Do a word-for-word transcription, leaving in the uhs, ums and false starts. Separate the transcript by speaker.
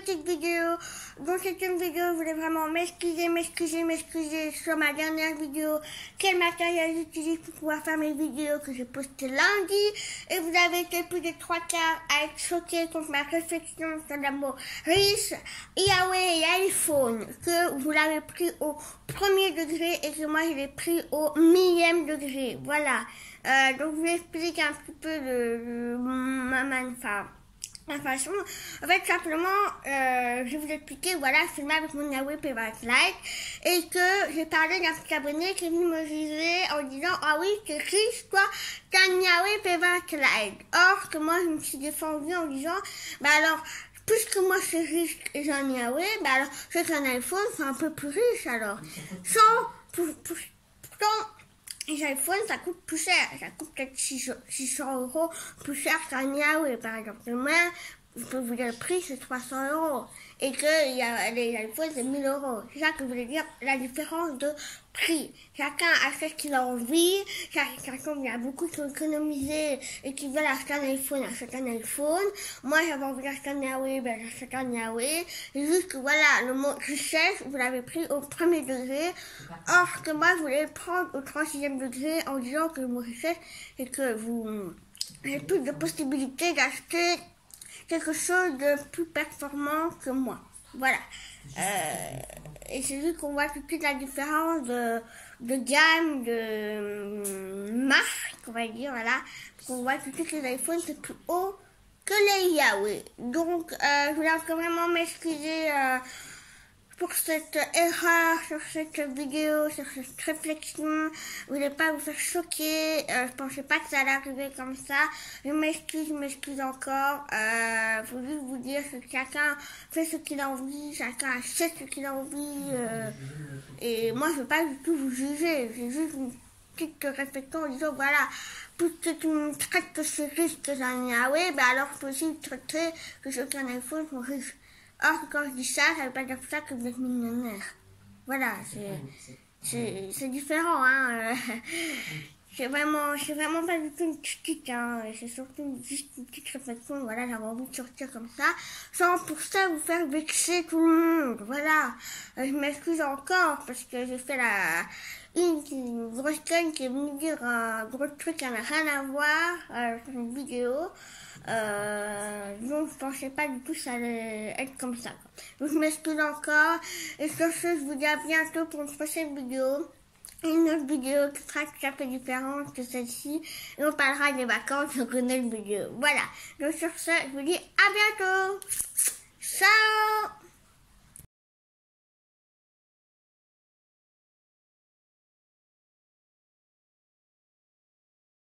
Speaker 1: petite vidéo. Dans cette vidéo, je voulais vraiment m'excuser, m'excuser, m'excuser sur ma dernière vidéo. Quel matériel j'utilise pour pouvoir faire mes vidéos que j'ai postées lundi. Et vous avez été plus de trois quarts à être choqués contre ma réflexion sur l'amour riche, Huawei et iPhone. Que vous l'avez pris au premier degré et que moi je l'ai pris au millième degré. Voilà. Euh, donc je vous explique un petit peu de, de ma, ma, enfin, ma façon. En fait, simplement, euh, je vais vous expliquer, voilà, je filmais avec mon Huawei P vingt Lite et que j'ai parlé d'un petit abonné qui est venu me juger en disant « Ah oui, t'es riche, toi, t'as un Huawei P vingt Lite ». Or, que moi, je me suis défendue en disant « Bah alors, puisque moi je suis riche et j'ai un Huawei, bah alors, c'est qu'un iPhone, c'est un peu plus riche alors. Sans, pour, pour, pourtant, les iPhones, ça coûte plus cher. Ça coûte peut-être six cents euros plus cher qu'un Huawei, par exemple. Moi, je peux vous dire le prix, c'est trois cents euros. Et que il y a, les iPhones, c'est mille euros. C'est ça que je voulais dire, la différence de prix. Chacun achète ce qu'il a envie. Chacun, il y a beaucoup qui ont économisé et qui veulent acheter un iPhone, achètent un iPhone. Moi, j'avais envie d'acheter un Huawei, ben j'achète un Huawei. C'est juste que voilà, le mot richesse, vous l'avez pris au premier degré. Or que moi, je voulais le prendre au trente-sixième degré en disant que le mot richesse, c'est que vous avez plus de possibilités d'acheter quelque chose de plus performant que moi. Voilà. Euh, et c'est juste qu'on voit tout de suite la différence de, de gamme, de marque, on va dire, voilà. On voit tout de suite que les iPhones, c'est plus haut que les Huawei. Donc, euh, je voulais encore vraiment m'excuser euh, pour cette erreur, sur cette vidéo, sur cette réflexion. Je voulais pas vous faire choquer. Euh, je pensais pas que ça allait arriver comme ça. Je m'excuse, je m'excuse encore. Euh, faut juste vous dire que chacun fait ce qu'il a envie, chacun achète ce qu'il a envie. Euh, et moi, je veux pas du tout vous juger. C'est juste une petite réflexion en disant, voilà, puisque tu me traites que je suis riche, que j'ai un Huawei, ben alors je peux aussi te traiter que ceux qui ont un iPhone sont riches. Or, quand je dis ça, ça veut pas dire ça que vous êtes millionnaire. Voilà, c'est, c'est différent, hein. C'est vraiment, c'est vraiment pas du tout une petite, hein. C'est surtout juste une petite réflexion. Voilà, j'avais envie de sortir comme ça, sans pour ça vous faire vexer tout le monde. Voilà. Euh, je m'excuse encore parce que j'ai fait la, une, une grosse conne qui est venue dire un gros truc qui n'a rien à voir euh, sur une vidéo. Euh, donc je pensais pas du tout que ça allait être comme ça. Donc je m'excuse encore. Et sur ce, je vous dis à bientôt pour une prochaine vidéo. Une autre vidéo qui sera tout à fait différente que celle-ci. Et on parlera des vacances sur une autre vidéo. Voilà. Donc sur ce, je vous dis à bientôt. Ciao.